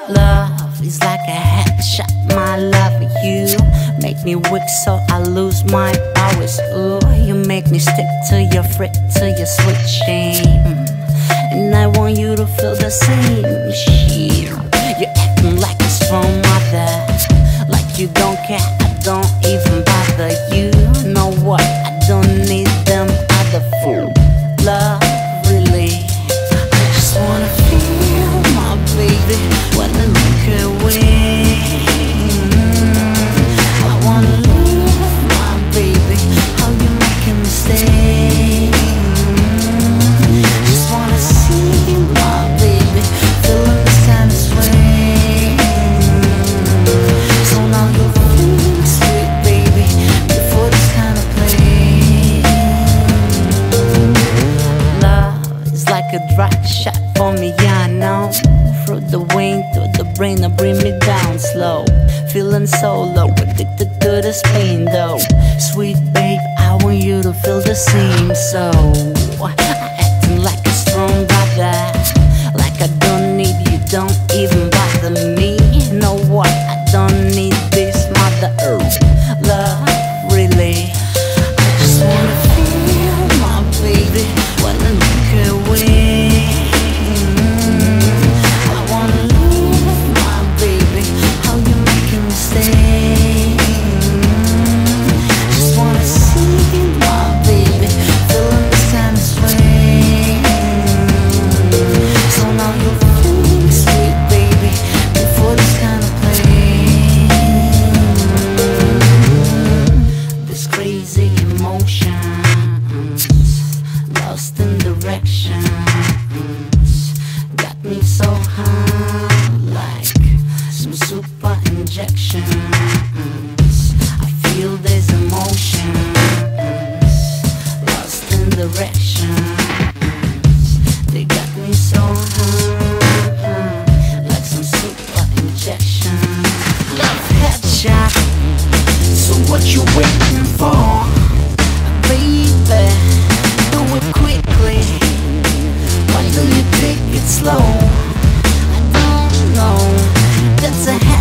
Love is like a headshot, my love for you make me weak so I lose my powers. Ooh, you make me stick to your frick, to your sweet shame, and I want you to feel the same. Shit, you're acting like a strong mother, like you don't care, I don't even bother. You know what, I don't need them other fool. Love, really, I just wanna feel my baby when I look away. I wanna love my baby, how you making me stay. Just wanna see my baby, feeling this kind of way. So now you feel sweet baby, before this kind of play. Love is like a dry shot for me, yeah I know. Through the wind, through the brain, I bring me down slow. Feeling so low, addicted to this pain though. Sweet babe, I want you to feel the same. So acting like a strong brother, like I don't need you, don't even bother me. You know what, I don't need this mother earth. Love, really, I just wanna feel my baby when I look away. I wanna love my baby, how you making me stay. Just wanna see my baby, feeling this kind of way. So now you feel sweet baby, before this kind of play. This crazy emotions, lost in directions, got me so high, like some super injections. I feel these emotions, lost in directions, they got me so high, like some super injections. Love headshot, so what you waiting for? Baby, do it quickly, why do you take it slow? I don't know, that's a